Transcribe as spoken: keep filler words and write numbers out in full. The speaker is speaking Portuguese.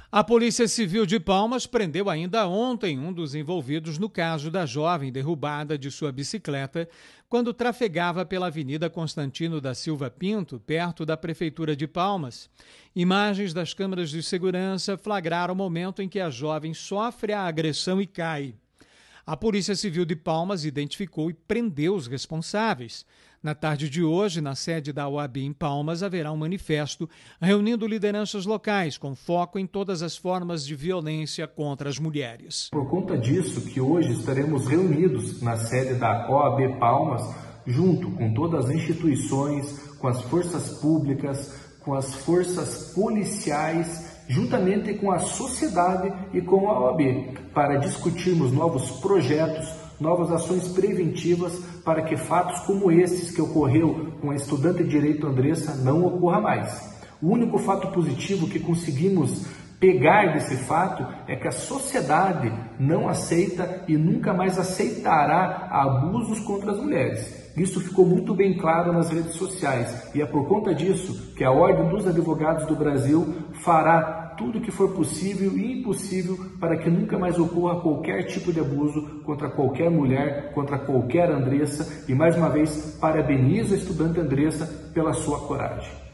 A Polícia Civil de Palmas prendeu ainda ontem um dos envolvidos no caso da jovem derrubada de sua bicicleta quando trafegava pela Avenida Constantino da Silva Pinto, perto da Prefeitura de Palmas. Imagens das câmeras de segurança flagraram o momento em que a jovem sofre a agressão e cai. A Polícia Civil de Palmas identificou e prendeu os responsáveis. Na tarde de hoje, na sede da O A B em Palmas, haverá um manifesto reunindo lideranças locais com foco em todas as formas de violência contra as mulheres. Por conta disso que hoje estaremos reunidos na sede da O A B Palmas, junto com todas as instituições, com as forças públicas, com as forças policiais, juntamente com a sociedade e com a O A B, para discutirmos novos projetos, novas ações preventivas para que fatos como esses que ocorreu com a estudante de Direito Andressa não ocorra mais. O único fato positivo que conseguimos pegar desse fato é que a sociedade não aceita e nunca mais aceitará abusos contra as mulheres. Isso ficou muito bem claro nas redes sociais e é por conta disso que a Ordem dos Advogados do Brasil fará tudo o que for possível e impossível para que nunca mais ocorra qualquer tipo de abuso contra qualquer mulher, contra qualquer Andressa. E mais uma vez, parabenizo a estudante Andressa pela sua coragem.